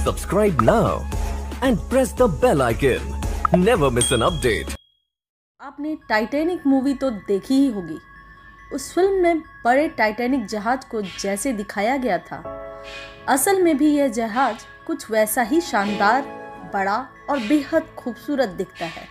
Subscribe now and press the bell icon. Never miss an update. आपने Titanic movie तो देखी ही होगी। उस फिल्म में बड़े टाइटैनिक जहाज को जैसे दिखाया गया था, असल में भी यह जहाज कुछ वैसा ही शानदार, बड़ा और बेहद खूबसूरत दिखता है।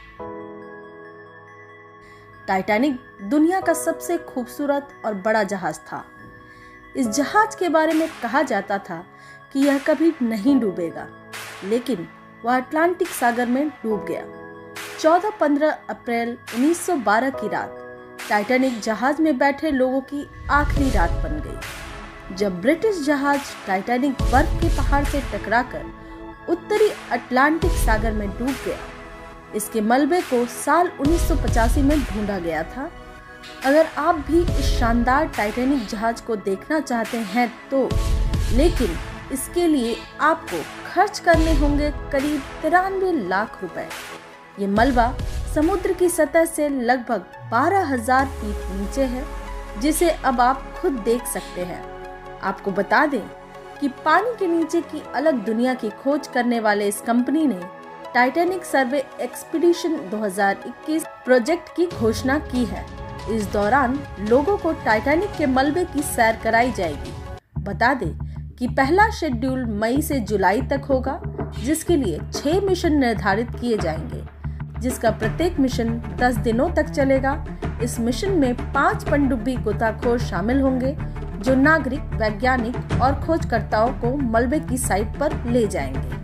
टाइटैनिक दुनिया का सबसे खूबसूरत और बड़ा जहाज था। इस जहाज के बारे में कहा जाता था कि यह कभी नहीं डूबेगा, लेकिन वह अटलांटिक सागर में डूब गया। 14-15 अप्रैल 1912 की रात टाइटैनिक जहाज में बैठे लोगों की आखिरी रात बन गई, जब ब्रिटिश जहाज टाइटैनिक बर्फ के पहाड़ से टकराकर उत्तरी अटलांटिक सागर में डूब गया। इसके मलबे को साल 1985 में ढूंढा गया था। अगर आप भी इस शानदार टाइटैनिक जहाज को देखना चाहते हैं तो, लेकिन इसके लिए आपको खर्च करने होंगे करीब 93 लाख रुपए। ये मलबा समुद्र की सतह से लगभग 12,000 फीट नीचे है, जिसे अब आप खुद देख सकते हैं। आपको बता दें कि पानी के नीचे की अलग दुनिया की खोज करने वाले इस कंपनी ने टाइटैनिक सर्वे एक्सपीडिशन 2021 प्रोजेक्ट की घोषणा की है। इस दौरान लोगों को टाइटैनिक के मलबे की सैर कराई जाएगी। बता दें कि पहला शेड्यूल मई से जुलाई तक होगा, जिसके लिए 6 मिशन निर्धारित किए जाएंगे, जिसका प्रत्येक मिशन 10 दिनों तक चलेगा। इस मिशन में 5 पनडुब्बी गोताखोर शामिल होंगे, जो नागरिक, वैज्ञानिक और खोजकर्ताओं को मलबे की साइट पर ले जाएंगे।